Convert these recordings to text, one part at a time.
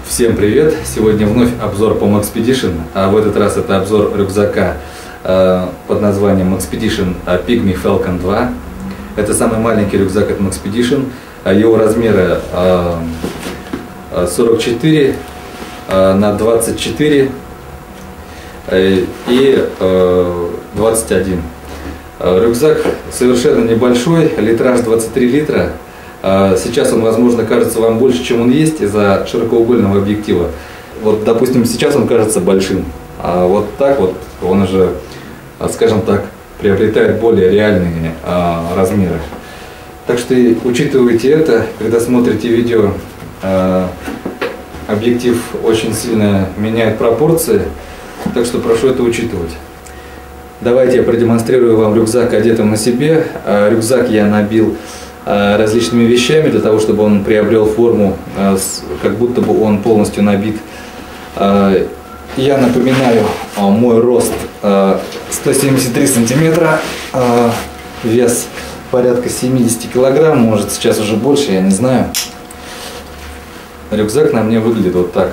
Всем привет! Сегодня вновь обзор по Maxpedition, а в этот раз это обзор рюкзака под названием Maxpedition Pygmy Falcon 2. Это самый маленький рюкзак от Maxpedition. Его размеры 44 на 24 и 21. Рюкзак совершенно небольшой, литраж 23 литра. Сейчас он, возможно, кажется вам больше, чем он есть из-за широкоугольного объектива. Вот, допустим, сейчас он кажется большим, а вот так вот он уже, скажем так, приобретает более реальные размеры. Так что учитывайте это, когда смотрите видео. Объектив очень сильно меняет пропорции, так что прошу это учитывать. Давайте я продемонстрирую вам рюкзак, одетым на себе. Рюкзак я набил различными вещами для того, чтобы он приобрел форму, как будто бы он полностью набит. Я напоминаю, мой рост 173 сантиметра, вес порядка 70 килограмм, может сейчас уже больше, я не знаю. Рюкзак на мне выглядит вот так.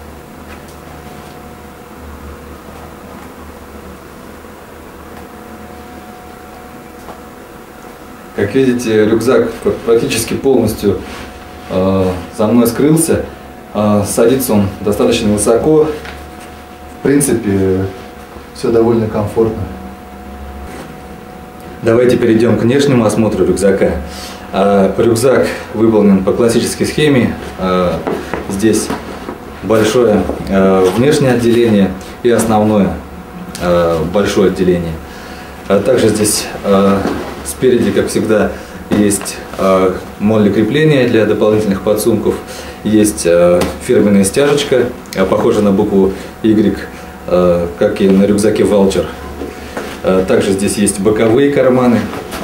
Как видите, рюкзак практически полностью за мной скрылся. Садится он достаточно высоко. В принципе, все довольно комфортно. Давайте перейдем к внешнему осмотру рюкзака. Рюкзак выполнен по классической схеме. Здесь большое внешнее отделение и основное большое отделение. Также здесь спереди, как всегда, есть молли крепления для дополнительных подсумков. Есть фирменная стяжечка, похожая на букву Y, как и на рюкзаке Vulture. Также здесь есть боковые карманы.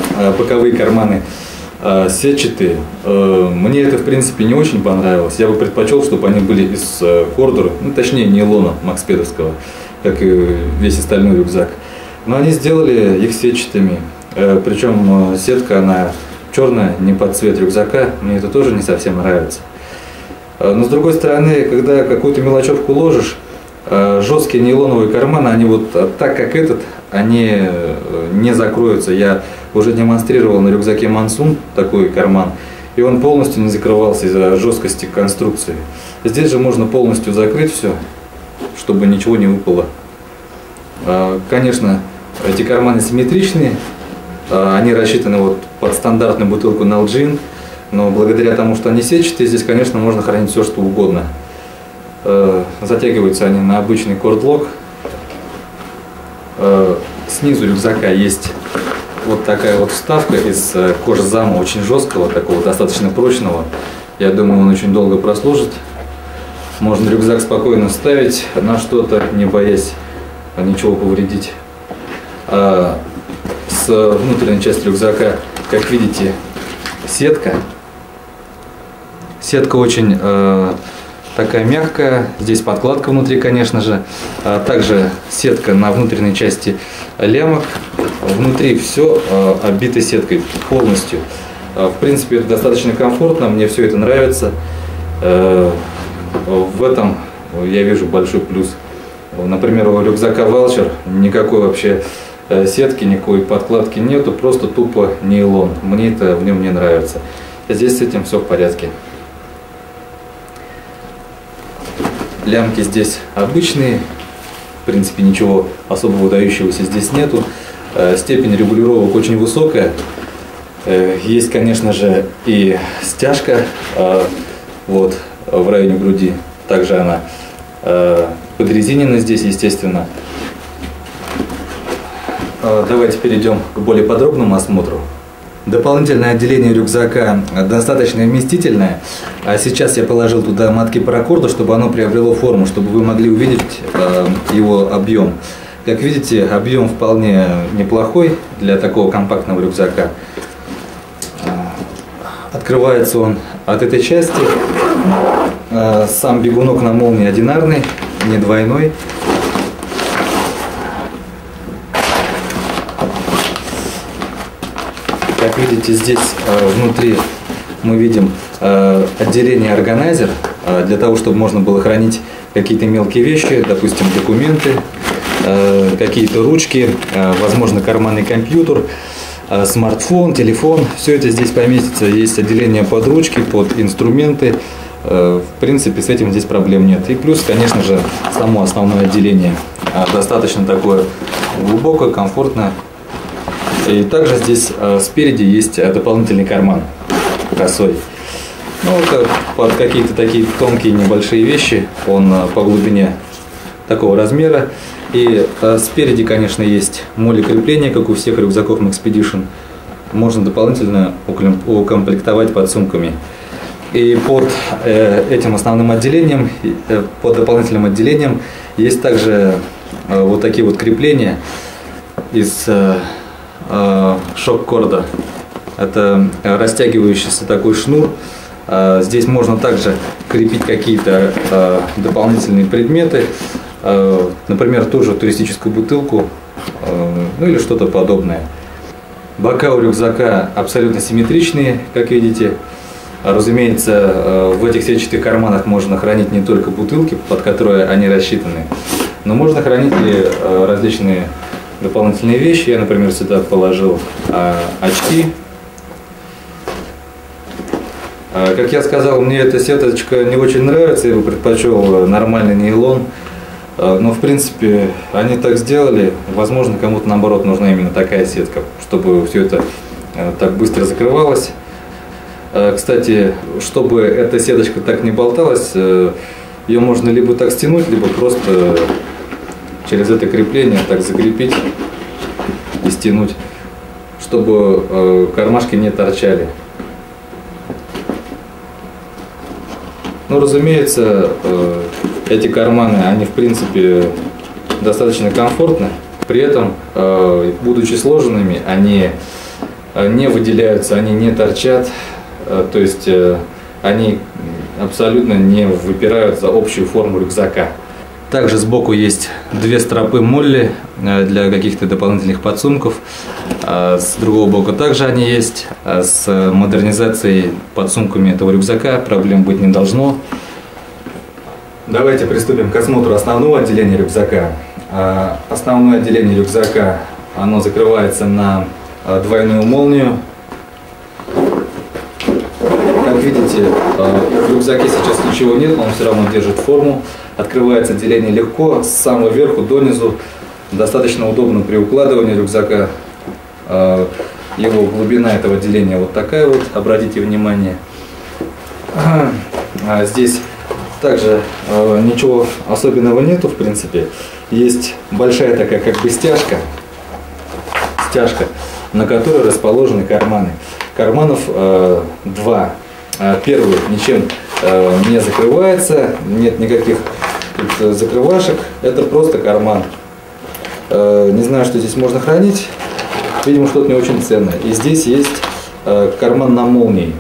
Сетчатые. Мне это, в принципе, не очень понравилось. Я бы предпочел, чтобы они были из кордура, точнее нейлона макспедовского, как и весь остальной рюкзак. Но они сделали их сетчатыми. Причем сетка, она черная, не под цвет рюкзака. Мне это тоже не совсем нравится. Но с другой стороны, когда какую-то мелочевку ложишь, жесткие нейлоновые карманы, они вот так как этот, они не закроются. Я уже демонстрировал на рюкзаке Monsoon такой карман, и он полностью не закрывался из-за жесткости конструкции. Здесь же можно полностью закрыть все, чтобы ничего не выпало. Конечно, эти карманы симметричные, они рассчитаны вот под стандартную бутылку Nalgene, но благодаря тому, что они сетчатые, здесь, конечно, можно хранить все, что угодно. Затягиваются они на обычный кордлок. Снизу рюкзака есть вот такая вот вставка из кожзама, очень жесткого, такого достаточно прочного. Я думаю, он очень долго прослужит. Можно рюкзак спокойно ставить на что-то, не боясь ничего повредить. С внутренней части рюкзака, как видите, сетка. Сетка очень такая мягкая. Здесь подкладка внутри, конечно же. Также сетка на внутренней части лямок. Внутри все оббито сеткой полностью. В принципе, это достаточно комфортно. Мне все это нравится. В этом я вижу большой плюс. Например, у рюкзака Vulture никакой вообще сетки, никакой подкладки нету, просто тупо нейлон. Мне это в нем не нравится. Здесь с этим все в порядке. Лямки здесь обычные, в принципе ничего особо выдающегося здесь нету. Степень регулировок очень высокая. Есть, конечно же, и стяжка вот в районе груди. Также она подрезинена здесь, естественно. Давайте перейдем к более подробному осмотру. Дополнительное отделение рюкзака достаточно вместительное. А сейчас я положил туда мотки паракорда, чтобы оно приобрело форму, чтобы вы могли увидеть его объем. Как видите, объем вполне неплохой для такого компактного рюкзака. Открывается он от этой части. Сам бегунок на молнии одинарный, не двойной. Как видите, здесь внутри мы видим отделение органайзер. для того, чтобы можно было хранить какие-то мелкие вещи, допустим, документы, какие-то ручки, возможно, карманный компьютер, смартфон, телефон. Все это здесь поместится. Есть отделение под ручки, под инструменты. В принципе, с этим здесь проблем нет. И плюс, конечно же, само основное отделение достаточно такое глубокое, комфортное. И также здесь спереди есть дополнительный карман косой. Ну, это под какие-то такие тонкие небольшие вещи. Он по глубине такого размера. И спереди, конечно, есть моли крепления, как у всех рюкзаков Maxpedition. Можно дополнительно укомплектовать под сумками. И под этим основным отделением, под дополнительным отделением, есть также вот такие вот крепления из шок-корда. Это растягивающийся такой шнур. Здесь можно также крепить какие-то дополнительные предметы, например, тоже туристическую бутылку, ну или что-то подобное. Бока у рюкзака абсолютно симметричные, как видите. Разумеется, в этих сетчатых карманах можно хранить не только бутылки, под которые они рассчитаны, но можно хранить и различные дополнительные вещи. Я, например, сюда положил очки. Как я сказал, мне эта сеточка не очень нравится, я бы предпочел нормальный нейлон. Но, в принципе, они так сделали. Возможно, кому-то, наоборот, нужна именно такая сетка, чтобы все это так быстро закрывалось. Кстати, чтобы эта сеточка так не болталась, ее можно либо так стянуть, либо просто через это крепление так закрепить и стянуть, чтобы кармашки не торчали. Ну, разумеется, эти карманы, они в принципе достаточно комфортны. При этом, будучи сложенными, они не выделяются, они не торчат. То есть они абсолютно не выпирают за общую форму рюкзака. Также сбоку есть две стропы молли для каких-то дополнительных подсумков. С другого бока также они есть. С модернизацией подсумками этого рюкзака проблем быть не должно. Давайте приступим к осмотру основного отделения рюкзака. Основное отделение рюкзака, оно закрывается на двойную молнию. Как видите, в рюкзаке сейчас ничего нет, но он все равно держит форму. Открывается отделение легко, с самого верху донизу. Достаточно удобно при укладывании рюкзака. Его глубина этого отделения вот такая вот, обратите внимание. Здесь также ничего особенного нету, в принципе. Есть большая такая как бы стяжка, на которой расположены карманы. Карманов два. Первый ничем не закрывается, нет никаких закрывашек, это просто карман. Не знаю, что здесь можно хранить, видимо, что-то не очень ценное. И здесь есть карман на молнии.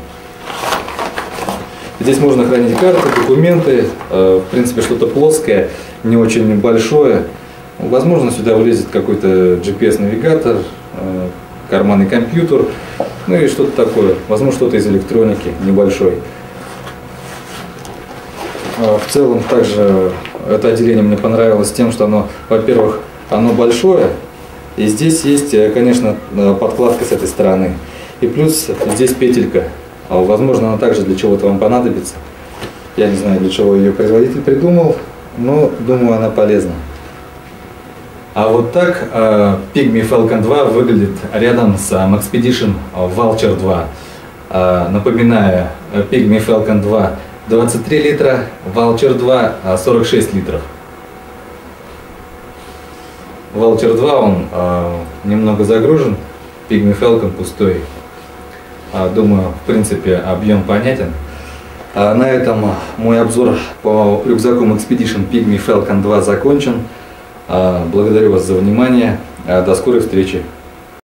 Здесь можно хранить карты, документы, в принципе, что-то плоское, не очень большое. Возможно, сюда влезет какой-то GPS-навигатор, карманный компьютер, ну и что-то такое, возможно, что-то из электроники небольшой. В целом, также это отделение мне понравилось тем, что оно, во-первых, оно большое, и здесь есть, конечно, подкладка с этой стороны, и плюс здесь петелька. Возможно, она также для чего-то вам понадобится. Я не знаю, для чего ее производитель придумал, но думаю, она полезна. А вот так Pygmy Falcon 2 выглядит рядом с Maxpedition Vulture 2. Напоминаю, Pygmy Falcon 2 23 литра, Vulture 2 46 литров. Vulture 2 он немного загружен, Pygmy Falcon пустой. Думаю, в принципе, объем понятен. На этом мой обзор по рюкзаку Maxpedition Pygmy Falcon 2 закончен. Благодарю вас за внимание. До скорой встречи.